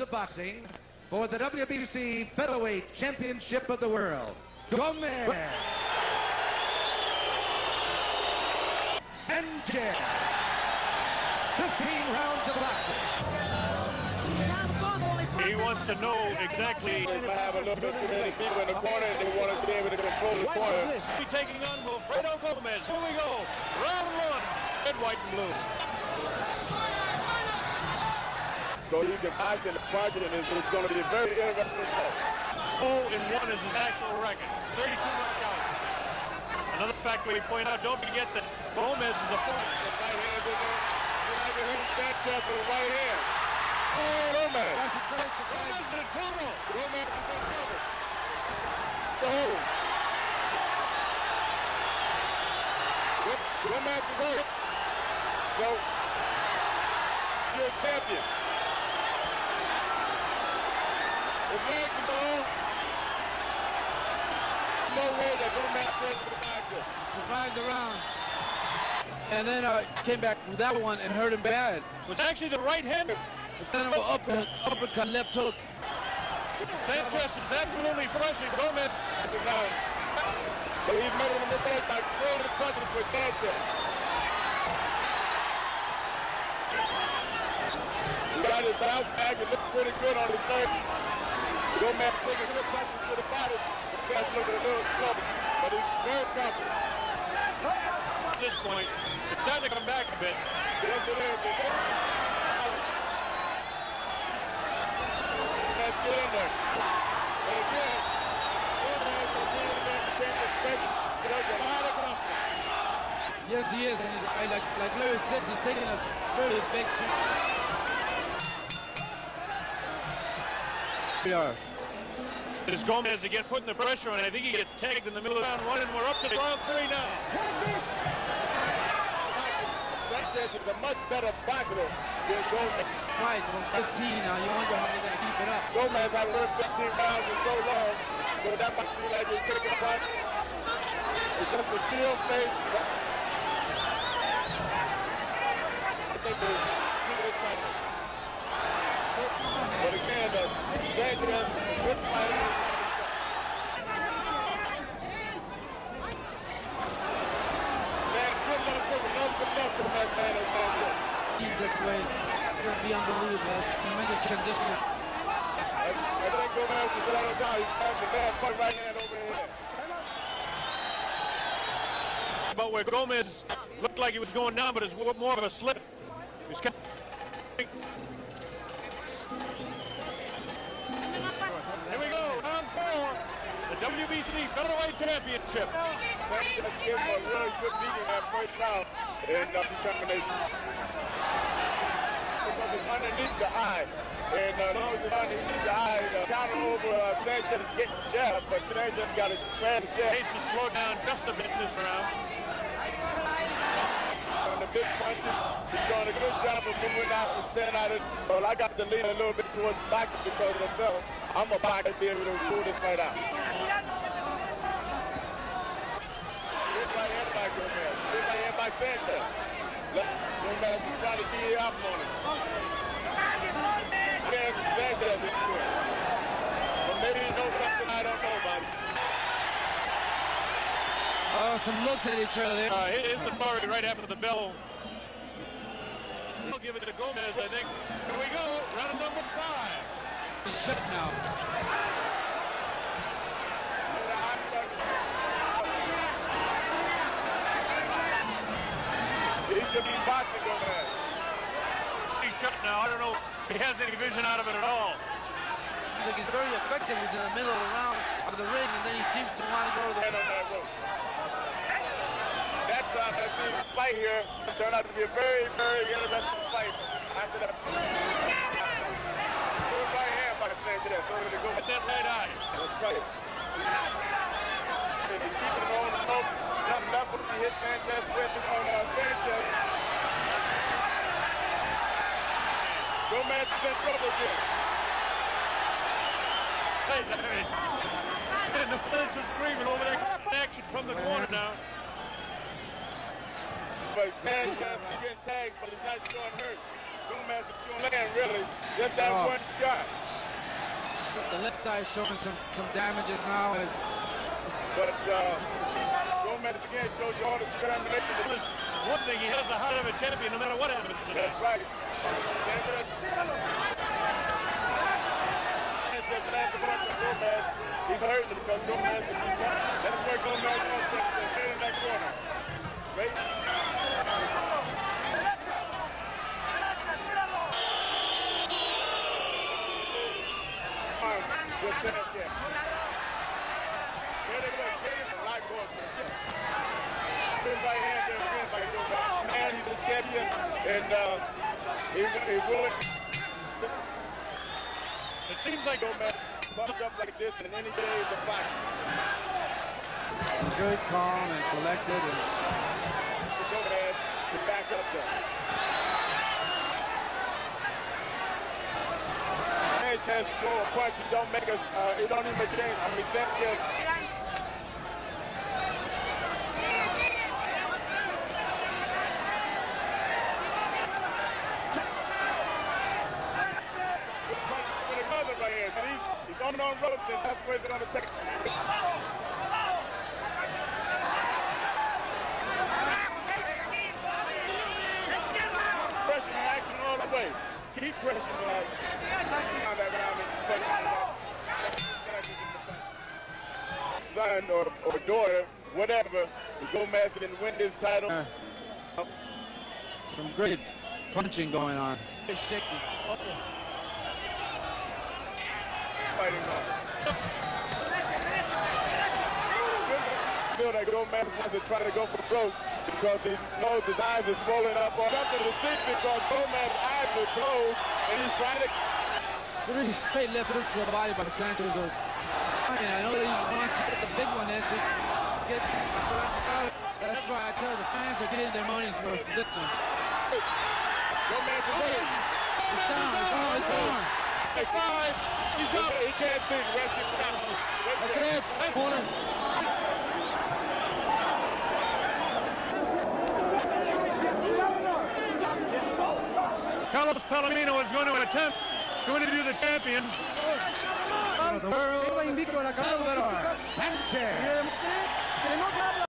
of boxing for the WBC Featherweight Championship of the World, Gomez Sanchez. 15 rounds of boxing. He wants to know exactly. They might have a little bit too many people in the corner, and they want to be able to control the corner. He's taking on Wilfredo Gomez. Here we go. Round one. Red, white, and blue. So he can box in the punch, and it's going to be a very interesting fight. 0-1 is his actual record. 32 knockouts. Another fact we point out, don't forget that Gomez is a fighter. The right hand in there. You're not going to hit that chest with the right hand. Oh, Gomez. That's the first of Gomez is in trouble. Gomez is in trouble. The hole. Gomez is hurt. So, you're a champion. His legs are gone. No way that Gomez is survived it. survived the round. And then came back with that one and hurt him bad. It was actually the right hand. It's kind of an uppercut, left hook. Sanchez is absolutely crushing Gomez. But he's making a mistake by throwing the punches with Sanchez. He got his bounce back. It looks pretty good on his face. Gomez taking good punches to the body. Sanchez looking a little slow, but he's very confident. At this point, it's starting to come back a bit. Yes, it is. Let's get in there. And again, Gomez is really that special. There's a lot of confidence. Yes, he is. And he's, like Larry says, he's taking a very big shot. We are. This is Gomez again putting the pressure on. I think he gets tagged in the middle of round one, and we're up to round three now. Sanchez is a much better boxer than Gomez. Right, 15 now. You wonder how they're going to keep it up. Gomez has worked 15 rounds in so long, so that might seem like he's taking a punch. It's just a steel face. I think they're keeping it tight. But again, Sanchez is a good fighter. This way, it's going to be unbelievable. It's tremendous conditioning. I think Gomez is let him down. He's got the bad put right hand over the head. But where Gomez looked like he was going down, but it's more of a slip. He's kept. Here we go, round four, the WBC Featherweight Championship. Sanchez gave him a really good beating that first round in determination. Because it's underneath the eye. And as long as it's underneath the eye, counter over Sanchez is getting jabbed, but Sanchez got to try to jab. Pace has slowed down just a bit in this round. On the big punches, he's doing a good job of moving out and staying out of it. Well, I got to lean a little bit towards boxing because of myself. I'm a boxer to be able to pull this fight out. Good right hand by Gomez. Good right hand by Sanchez. Gomez is trying to get up on him. Again, Sanchez is good. But maybe he knows something I don't know about him. Oh, some looks at each other there. Here's the party right after the bell. I'll give it to Gomez, I think. Here we go, round number 5. He's shut now. He should be boxing Gomez. He's shut now. I don't know if he has any vision out of it at all. I think he's very effective. He's in the middle of the round of the ring, and then he seems to want to go to the Head on that rope. That fight here turned out to be a very, very interesting fight. After that, good right hand by Sanchez. So to go At that right eye. That's right. And they keep him on the rope. Nothing left for him to hit Sanchez with on Sanchez. Gomez is in trouble again. Hey, no sense of screaming over there. Action from the corner now. But Sanchez is getting tagged, but he's not showing hurt. Gomez is showing land, really. Just that one shot. The left eye is showing some damages now. But Gomez again showed you all the determination. One thing, he has the heart of a champion no matter what happens today. That's right. Sanchez lands the punch on Gomez. He's hurting him because Gomez is in front. That's where Gomez wants to stay in that corner. Right? With Sanchez. There they go. Right going. Right hand there again by Gomez. Man, he's a champion, and he willing. It seems like Gomez bumped up like this in any day of the fight. Good, calm, and collected. And Gomez to back up there. Sanchez throw a punch, it don't make us, it don't even change. I mean, Sanchez. With another right hand, he's on ropes, and that's where they're going to take. Pressure and action all the way. Keep pressing the action. Son or daughter, whatever, Gomez can win this title. some great punching going on. It's shaky. Fighting on. Feel that Gomez wants to try to go for broke because he knows his eyes are swollen up on something to see because Gomez's eyes are closed and he's trying to. Really straight left hooks to the body by Sanchez. I know that he wants to get the big one in, so get Sanchez out. That's why I tell the fans are getting their money's worth this one. Gomez is in. It's down. It's gone. He's up. He can't see. Rest his down. That's it. Corner. Carlos Palomino is going to attempt to interview the champion. Salvador Sanchez.